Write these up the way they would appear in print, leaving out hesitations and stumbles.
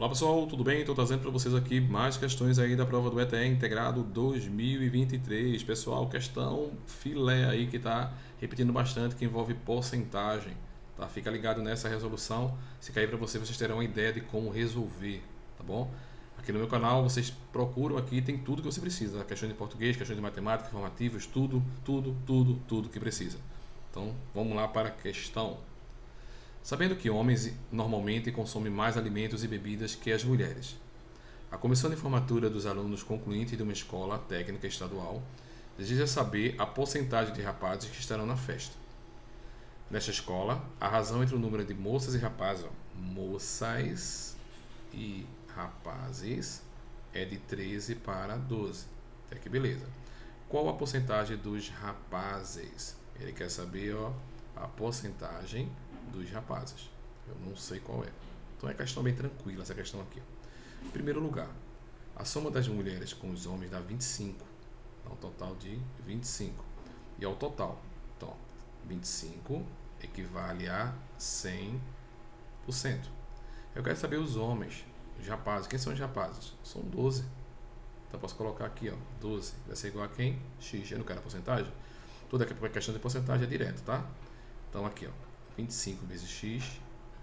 Olá pessoal, tudo bem? Estou trazendo para vocês aqui mais questões aí da prova do ETE Integrado 2023. Pessoal, questão filé aí que está repetindo bastante, que envolve porcentagem. Tá? Fica ligado nessa resolução. Se cair para vocês terão uma ideia de como resolver, tá bom? Aqui no meu canal vocês procuram aqui, tem tudo que você precisa. Tá? Questões de português, questões de matemática, informativos, tudo que precisa. Então vamos lá para a questão. Sabendo que homens normalmente consomem mais alimentos e bebidas que as mulheres, a Comissão de Formatura dos Alunos Concluintes de uma escola técnica estadual deseja saber a porcentagem de rapazes que estarão na festa. Nesta escola, a razão entre o número de moças e rapazes, moças e rapazes, é de 13 para 12. Até que beleza. Qual a porcentagem dos rapazes? Ele quer saber a porcentagem dos rapazes. Eu não sei qual é. Então é questão bem tranquila essa questão aqui. Em primeiro lugar, a soma das mulheres com os homens dá 25. Dá um total de 25. E ao total, então, 25 equivale a 100%. Eu quero saber os homens, os rapazes. Quem são os rapazes? São 12. Então eu posso colocar aqui, 12. Vai ser igual a quem? X. Eu não quero a porcentagem. Toda a questão de porcentagem é direto, tá? Então aqui, 25 vezes x,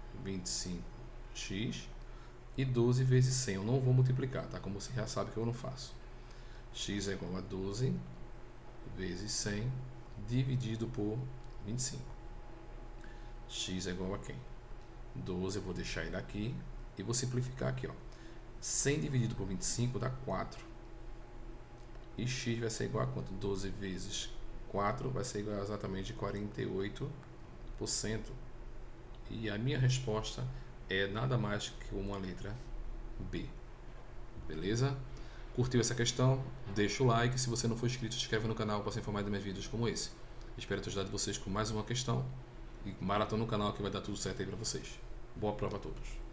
25x e 12 vezes 100. Eu não vou multiplicar, tá? Como você já sabe que eu não faço. X é igual a 12 vezes 100 dividido por 25. X é igual a quem? 12, eu vou deixar ele aqui e vou simplificar aqui, 100 dividido por 25 dá 4. E x vai ser igual a quanto? 12 vezes 4 vai ser igual a exatamente 48%. E a minha resposta é nada mais que uma letra B. Beleza? Curtiu essa questão? Deixa o like. Se você não for inscrito, se inscreve no canal para ser informado de mais vídeos como esse. Espero ter ajudado vocês com mais uma questão. E maratona no canal que vai dar tudo certo aí para vocês. Boa prova a todos.